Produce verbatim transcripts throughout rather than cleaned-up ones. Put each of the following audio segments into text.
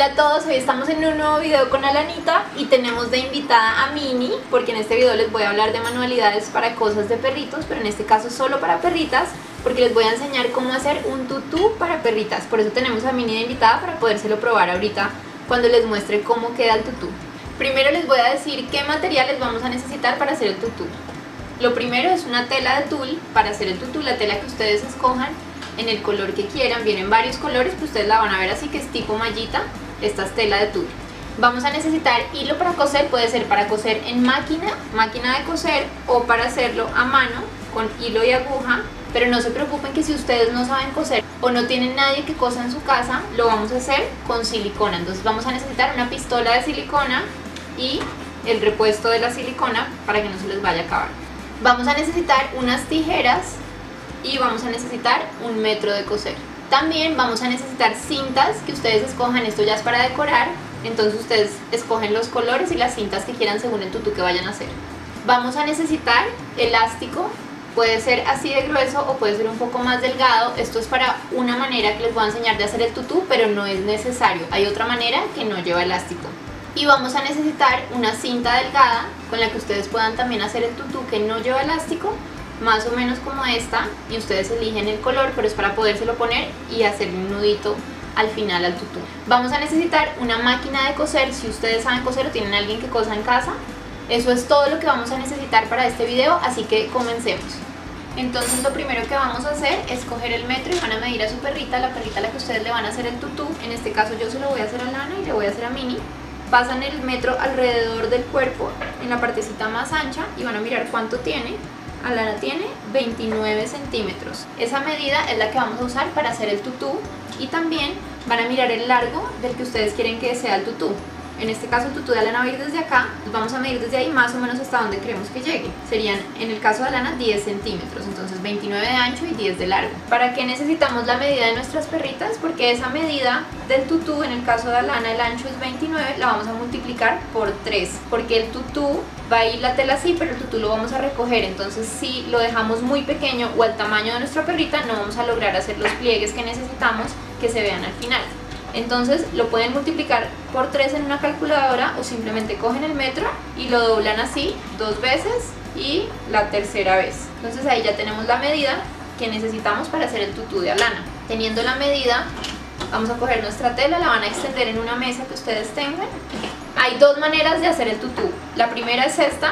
Hola a todos, hoy estamos en un nuevo video con Alanita y tenemos de invitada a Mini, porque en este video les voy a hablar de manualidades para cosas de perritos, pero en este caso solo para perritas, porque les voy a enseñar cómo hacer un tutú para perritas. Por eso tenemos a Mini de invitada para podérselo probar ahorita cuando les muestre cómo queda el tutú. Primero les voy a decir qué materiales vamos a necesitar para hacer el tutú. Lo primero es una tela de tul para hacer el tutú, la tela que ustedes escojan en el color que quieran. Vienen varios colores, pues ustedes la van a ver así, que es tipo mallita. Esta es tela de tul. Vamos a necesitar hilo para coser, puede ser para coser en máquina, máquina de coser, o para hacerlo a mano con hilo y aguja. Pero no se preocupen que si ustedes no saben coser o no tienen nadie que cosa en su casa, lo vamos a hacer con silicona. Entonces vamos a necesitar una pistola de silicona y el repuesto de la silicona para que no se les vaya a acabar. Vamos a necesitar unas tijeras y vamos a necesitar un metro de coser. También vamos a necesitar cintas que ustedes escojan, esto ya es para decorar, entonces ustedes escogen los colores y las cintas que quieran según el tutú que vayan a hacer. Vamos a necesitar elástico, puede ser así de grueso o puede ser un poco más delgado. Esto es para una manera que les voy a enseñar de hacer el tutú, pero no es necesario, hay otra manera que no lleva elástico. Y vamos a necesitar una cinta delgada con la que ustedes puedan también hacer el tutú que no lleva elástico, más o menos como esta, y ustedes eligen el color, pero es para podérselo poner y hacer un nudito al final al tutú. Vamos a necesitar una máquina de coser, si ustedes saben coser o tienen a alguien que cosa en casa. Eso es todo lo que vamos a necesitar para este video, así que comencemos. Entonces lo primero que vamos a hacer es coger el metro y van a medir a su perrita, la perrita a la que ustedes le van a hacer el tutú. En este caso yo se lo voy a hacer a Lana y le voy a hacer a Mini. Pasan el metro alrededor del cuerpo, en la partecita más ancha, y van a mirar cuánto tiene. Alana tiene veintinueve centímetros. Esa medida es la que vamos a usar para hacer el tutú, y también van a mirar el largo del que ustedes quieren que sea el tutú. En este caso el tutú de Alana va a ir desde acá, vamos a medir desde ahí más o menos hasta donde queremos que llegue. Serían, en el caso de Alana, diez centímetros, entonces veintinueve de ancho y diez de largo. ¿Para qué necesitamos la medida de nuestras perritas? Porque esa medida del tutú, en el caso de Alana el ancho es veintinueve, la vamos a multiplicar por tres, porque el tutú va a ir la tela así, pero el tutú lo vamos a recoger. Entonces si lo dejamos muy pequeño o al tamaño de nuestra perrita, no vamos a lograr hacer los pliegues que necesitamos que se vean al final. Entonces lo pueden multiplicar por tres en una calculadora, o simplemente cogen el metro y lo doblan así dos veces y la tercera vez. Entonces ahí ya tenemos la medida que necesitamos para hacer el tutú de Alana. Teniendo la medida, vamos a coger nuestra tela, la van a extender en una mesa que ustedes tengan. Hay dos maneras de hacer el tutú. La primera es esta: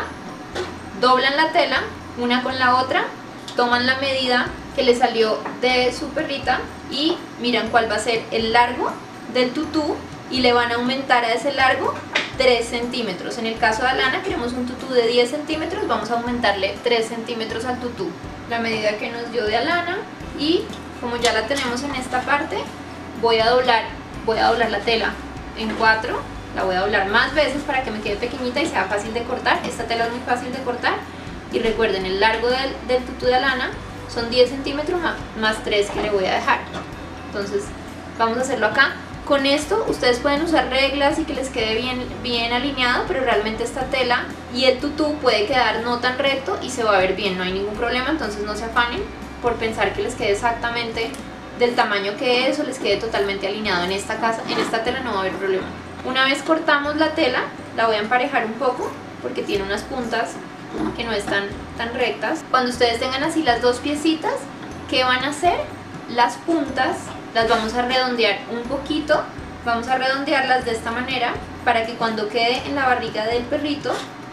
doblan la tela una con la otra, toman la medida que le salió de su perrita y miran cuál va a ser el largo del tutú y le van a aumentar a ese largo tres centímetros. En el caso de Alana queremos un tutú de diez centímetros, vamos a aumentarle tres centímetros al tutú. La medida que nos dio de Alana, y como ya la tenemos en esta parte, voy a doblar, voy a doblar la tela en cuatro, la voy a doblar más veces para que me quede pequeñita y sea fácil de cortar. Esta tela es muy fácil de cortar, y recuerden, el largo del, del tutú de Alana son diez centímetros más, más tres que le voy a dejar. Entonces vamos a hacerlo acá. Con esto ustedes pueden usar reglas y que les quede bien, bien alineado, pero realmente esta tela y el tutú puede quedar no tan recto y se va a ver bien, no hay ningún problema. Entonces no se afanen por pensar que les quede exactamente del tamaño que es o les quede totalmente alineado. En esta, casa, en esta tela no va a haber problema. Una vez cortamos la tela, la voy a emparejar un poco porque tiene unas puntas que no están tan rectas. Cuando ustedes tengan así las dos piecitas, ¿qué van a hacer? Las puntas las vamos a redondear un poquito, vamos a redondearlas de esta manera para que cuando quede en la barriga del perrito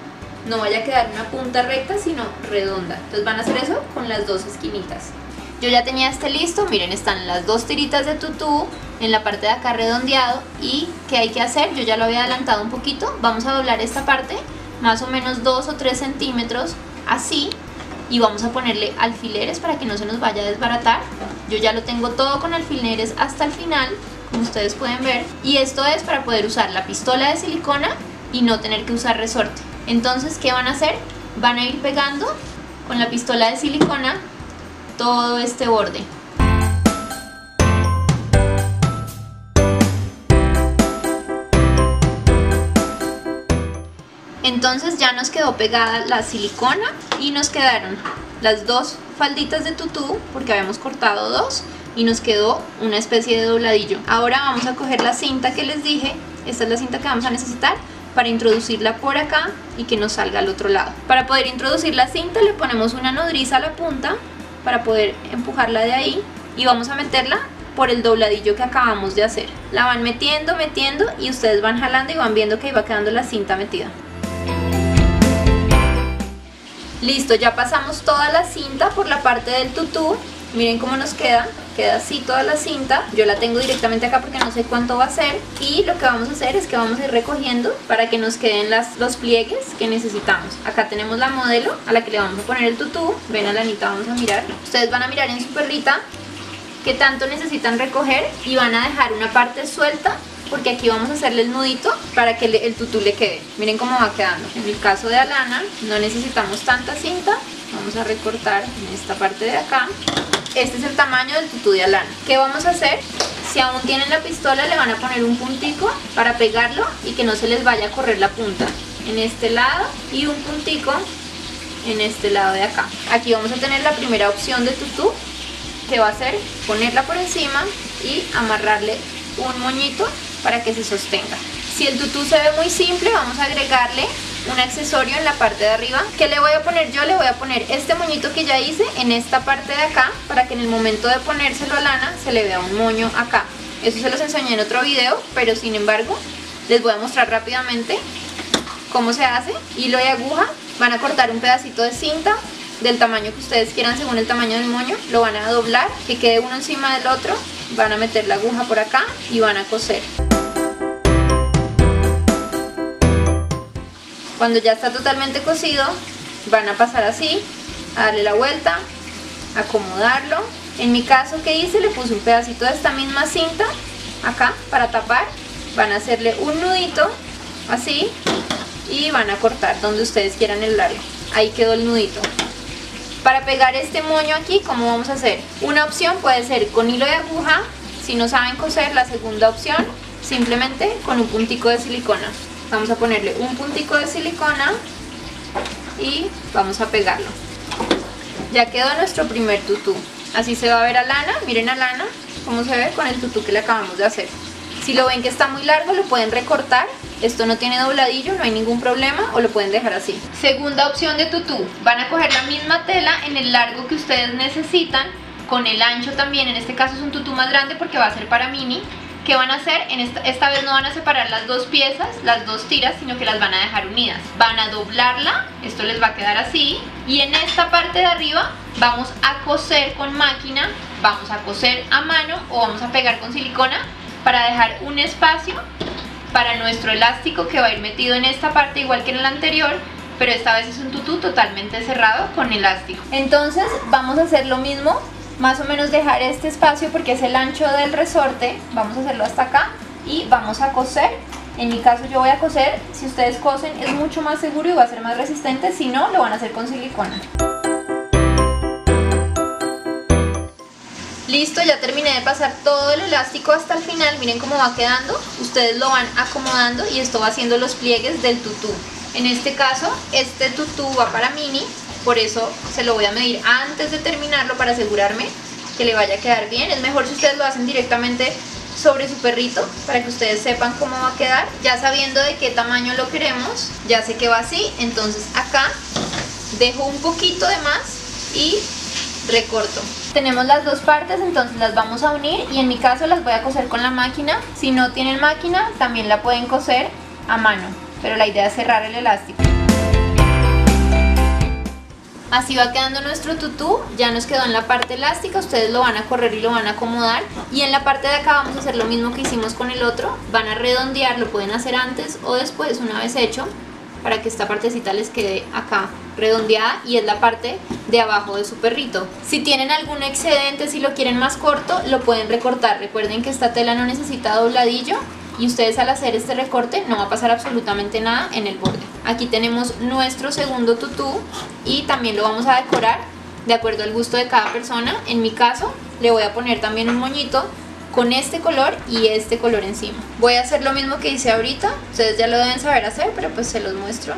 no vaya a quedar una punta recta sino redonda. Entonces van a hacer eso con las dos esquinitas. Yo ya tenía este listo, miren, están las dos tiritas de tutú en la parte de acá redondeado. ¿Y qué hay que hacer? Yo ya lo había adelantado un poquito, vamos a doblar esta parte más o menos dos o tres centímetros así, y vamos a ponerle alfileres para que no se nos vaya a desbaratar. Yo ya lo tengo todo con alfileres hasta el final, como ustedes pueden ver, y esto es para poder usar la pistola de silicona y no tener que usar resorte. Entonces, ¿qué van a hacer? Van a ir pegando con la pistola de silicona todo este borde. Entonces ya nos quedó pegada la silicona y nos quedaron las dos falditas de tutú, porque habíamos cortado dos, y nos quedó una especie de dobladillo. Ahora vamos a coger la cinta que les dije, esta es la cinta que vamos a necesitar para introducirla por acá y que nos salga al otro lado. Para poder introducir la cinta le ponemos una nodriza a la punta para poder empujarla de ahí y vamos a meterla por el dobladillo que acabamos de hacer. La van metiendo, metiendo y ustedes van jalando y van viendo que ahí va quedando la cinta metida. Listo, ya pasamos toda la cinta por la parte del tutú. Miren cómo nos queda, queda así toda la cinta. Yo la tengo directamente acá porque no sé cuánto va a ser. Y lo que vamos a hacer es que vamos a ir recogiendo para que nos queden las, los pliegues que necesitamos. Acá tenemos la modelo a la que le vamos a poner el tutú. Ven, Alanita, vamos a mirar. Ustedes van a mirar en su perrita qué tanto necesitan recoger y van a dejar una parte suelta porque aquí vamos a hacerle el nudito para que le, el tutú le quede. Miren cómo va quedando. En el caso de Alana no necesitamos tanta cinta. Vamos a recortar en esta parte de acá. Este es el tamaño del tutú de Alana. ¿Qué vamos a hacer? Si aún tienen la pistola le van a poner un puntico para pegarlo y que no se les vaya a correr la punta en este lado y un puntico en este lado de acá. Aquí vamos a tener la primera opción de tutú, que va a ser ponerla por encima y amarrarle un moñito para que se sostenga. Si el tutú se ve muy simple, vamos a agregarle un accesorio en la parte de arriba. ¿Qué le voy a poner yo? Le voy a poner este moñito que ya hice en esta parte de acá para que en el momento de ponérselo a Lana se le vea un moño acá. Eso se los enseñé en otro video, pero sin embargo les voy a mostrar rápidamente cómo se hace. Hilo y aguja, van a cortar un pedacito de cinta del tamaño que ustedes quieran según el tamaño del moño, lo van a doblar, que quede uno encima del otro, van a meter la aguja por acá y van a coser. Cuando ya está totalmente cosido, van a pasar así, a darle la vuelta, acomodarlo. En mi caso, ¿qué hice? Le puse un pedacito de esta misma cinta acá para tapar, van a hacerle un nudito así y van a cortar donde ustedes quieran el largo. Ahí quedó el nudito. Para pegar este moño aquí, ¿cómo vamos a hacer? Una opción puede ser con hilo de aguja. Si no saben coser, la segunda opción, simplemente con un puntico de silicona. Vamos a ponerle un puntico de silicona y vamos a pegarlo. Ya quedó nuestro primer tutú. Así se va a ver a Lana. Miren a Lana cómo se ve con el tutú que le acabamos de hacer. Si lo ven que está muy largo, lo pueden recortar. Esto no tiene dobladillo, no hay ningún problema, o lo pueden dejar así. Segunda opción de tutú. Van a coger la misma tela en el largo que ustedes necesitan, con el ancho también. En este caso es un tutú más grande porque va a ser para mini. ¿Qué van a hacer? En esta, esta vez no van a separar las dos piezas, las dos tiras, sino que las van a dejar unidas. Van a doblarla, esto les va a quedar así. Y en esta parte de arriba vamos a coser con máquina, vamos a coser a mano o vamos a pegar con silicona para dejar un espacio para nuestro elástico que va a ir metido en esta parte igual que en el anterior, pero esta vez es un tutú totalmente cerrado con elástico. Entonces vamos a hacer lo mismo, más o menos dejar este espacio porque es el ancho del resorte, vamos a hacerlo hasta acá y vamos a coser. En mi caso yo voy a coser, si ustedes cosen es mucho más seguro y va a ser más resistente, si no lo van a hacer con silicona. Listo, ya terminé de pasar todo el elástico hasta el final, miren cómo va quedando. Ustedes lo van acomodando y esto va haciendo los pliegues del tutú. En este caso, este tutú va para mini, por eso se lo voy a medir antes de terminarlo para asegurarme que le vaya a quedar bien. Es mejor si ustedes lo hacen directamente sobre su perrito para que ustedes sepan cómo va a quedar. Ya sabiendo de qué tamaño lo queremos, ya sé que va así, entonces acá dejo un poquito de más y recorto. Tenemos las dos partes, entonces las vamos a unir y en mi caso las voy a coser con la máquina. Si no tienen máquina, también la pueden coser a mano, pero la idea es cerrar el elástico. Así va quedando nuestro tutú, ya nos quedó en la parte elástica, ustedes lo van a correr y lo van a acomodar. Y en la parte de acá vamos a hacer lo mismo que hicimos con el otro, van a redondear, lo pueden hacer antes o después una vez hecho, para que esta partecita les quede acá redondeada y es la parte de abajo de su perrito. Si tienen algún excedente, si lo quieren más corto, lo pueden recortar. Recuerden que esta tela no necesita dobladillo y ustedes al hacer este recorte no va a pasar absolutamente nada en el borde. Aquí tenemos nuestro segundo tutú y también lo vamos a decorar de acuerdo al gusto de cada persona. En mi caso le voy a poner también un moñito con este color y este color encima. Voy a hacer lo mismo que hice ahorita, ustedes ya lo deben saber hacer, pero pues se los muestro.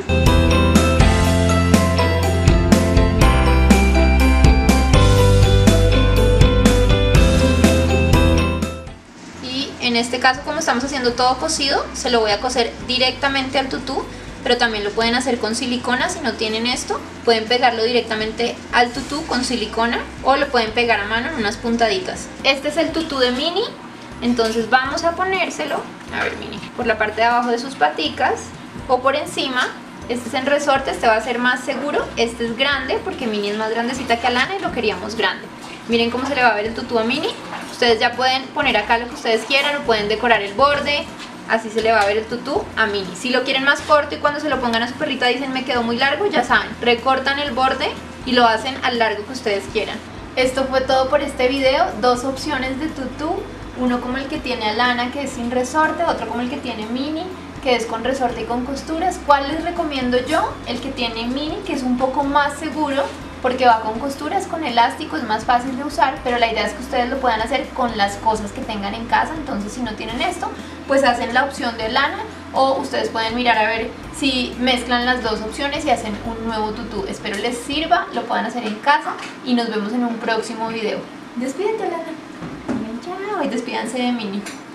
caso, como estamos haciendo todo cosido, se lo voy a coser directamente al tutú, pero también lo pueden hacer con silicona. Si no tienen esto, pueden pegarlo directamente al tutú con silicona o lo pueden pegar a mano en unas puntaditas. Este es el tutú de Minnie, entonces vamos a ponérselo, a ver Minnie, por la parte de abajo de sus paticas o por encima. Este es en resorte, este va a ser más seguro. Este es grande porque Minnie es más grandecita que Alana y lo queríamos grande. Miren cómo se le va a ver el tutú a Minnie. Ustedes ya pueden poner acá lo que ustedes quieran o pueden decorar el borde. Así se le va a ver el tutú a Minnie. Si lo quieren más corto y cuando se lo pongan a su perrita dicen me quedó muy largo, ya saben, recortan el borde y lo hacen al largo que ustedes quieran. Esto fue todo por este video. Dos opciones de tutú, uno como el que tiene Alana, que es sin resorte, otro como el que tiene Minnie, que es con resorte y con costuras. ¿Cuál les recomiendo yo? El que tiene Minnie, que es un poco más seguro porque va con costuras, con elástico, es más fácil de usar, pero la idea es que ustedes lo puedan hacer con las cosas que tengan en casa. Entonces si no tienen esto, pues hacen la opción de lana, o ustedes pueden mirar a ver si mezclan las dos opciones y hacen un nuevo tutú. Espero les sirva, lo puedan hacer en casa y nos vemos en un próximo video. Despídete, Lana. Chao, y despídanse de Minnie.